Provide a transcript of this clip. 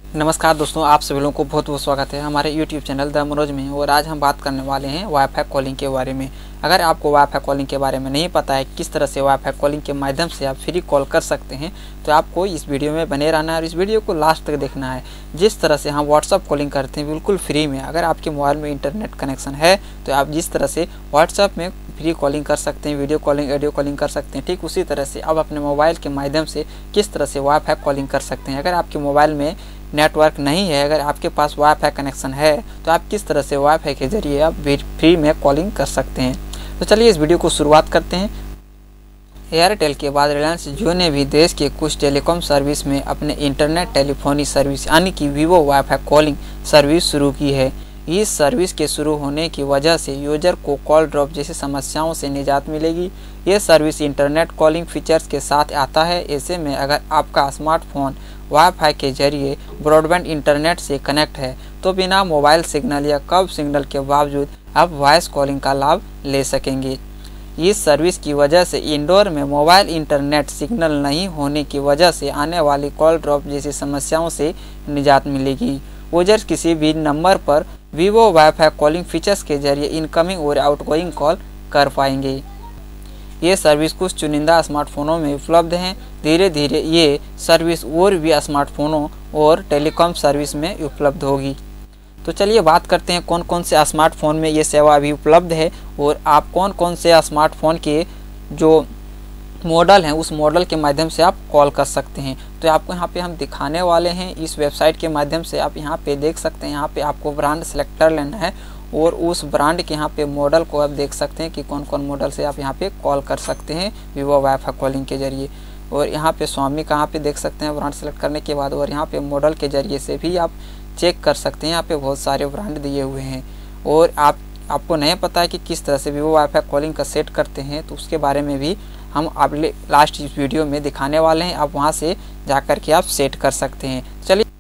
नमस्कार दोस्तों, आप सभी लोगों को बहुत बहुत स्वागत है हमारे YouTube चैनल द मनोज में। और आज हम बात करने वाले हैं वाईफाई कॉलिंग के बारे में। अगर आपको वाईफाई कॉलिंग के बारे में नहीं पता है किस तरह से वाईफाई कॉलिंग के माध्यम से आप फ्री कॉल कर सकते हैं, तो आपको इस वीडियो में बने रहना है और इस वीडियो को लास्ट तक देखना है। जिस तरह से हम व्हाट्सअप कॉलिंग करते हैं बिल्कुल फ्री में, अगर आपके मोबाइल में इंटरनेट कनेक्शन है तो आप जिस तरह से व्हाट्सअप में फ्री कॉलिंग कर सकते हैं, वीडियो कॉलिंग, ऑडियो कॉलिंग कर सकते हैं, ठीक उसी तरह से आप अपने मोबाइल के माध्यम से किस तरह से वाईफाई कॉलिंग कर सकते हैं। अगर आपके मोबाइल में नेटवर्क नहीं है, अगर आपके पास वाईफाई कनेक्शन है, तो आप किस तरह से वाईफाई के जरिए आप फ्री में कॉलिंग कर सकते हैं। तो चलिए इस वीडियो को शुरुआत करते हैं। एयरटेल के बाद रिलायंस जियो ने भी देश के कुछ टेलीकॉम सर्विस में अपने इंटरनेट टेलीफोनी सर्विस यानी कि वीवो वाईफाई कॉलिंग सर्विस शुरू की है। इस सर्विस के शुरू होने की वजह से यूजर को कॉल ड्रॉप जैसी समस्याओं से निजात मिलेगी। ये सर्विस इंटरनेट कॉलिंग फीचर्स के साथ आता है। ऐसे में अगर आपका स्मार्टफोन वाईफाई के जरिए ब्रॉडबैंड इंटरनेट से कनेक्ट है तो बिना मोबाइल सिग्नल या कम सिग्नल के बावजूद आप वॉइस कॉलिंग का लाभ ले सकेंगे। इस सर्विस की वजह से इंडोर में मोबाइल इंटरनेट सिग्नल नहीं होने की वजह से आने वाली कॉल ड्रॉप जैसी समस्याओं से निजात मिलेगी। यूजर्स किसी भी नंबर पर वीवो वाईफाई कॉलिंग फीचर्स के जरिए इनकमिंग और आउटगोइंग कॉल कर पाएंगे। ये सर्विस कुछ चुनिंदा स्मार्टफोनों में उपलब्ध हैं। धीरे धीरे ये सर्विस और भी स्मार्टफोनों और टेलीकॉम सर्विस में उपलब्ध होगी। तो चलिए बात करते हैं कौन कौन से स्मार्टफोन में ये सेवा अभी उपलब्ध है और आप कौन कौन से स्मार्टफोन के जो मॉडल हैं उस मॉडल के माध्यम से आप कॉल कर सकते हैं। तो आपको यहाँ पे हम दिखाने वाले हैं इस वेबसाइट के माध्यम से। आप यहाँ पे देख सकते हैं, यहाँ पे आपको ब्रांड सेलेक्ट कर लेना है और उस ब्रांड के यहाँ पे मॉडल को आप देख सकते हैं कि कौन कौन मॉडल से आप यहाँ पे कॉल कर सकते हैं वीवो वाईफाई कॉलिंग के जरिए। और यहाँ पे स्वामी का यहाँ पे देख सकते हैं ब्रांड सेलेक्ट करने के बाद, और यहाँ पे मॉडल के जरिए से भी आप चेक कर सकते हैं। यहाँ पे बहुत सारे ब्रांड दिए हुए हैं और आपको नहीं पता है कि किस तरह से वीवो वाईफाई कॉलिंग का सेट करते हैं, तो उसके बारे में भी हम अगले लास्ट इस वीडियो में दिखाने वाले हैं। आप वहाँ से जा कर के आप सेट कर सकते हैं। चलिए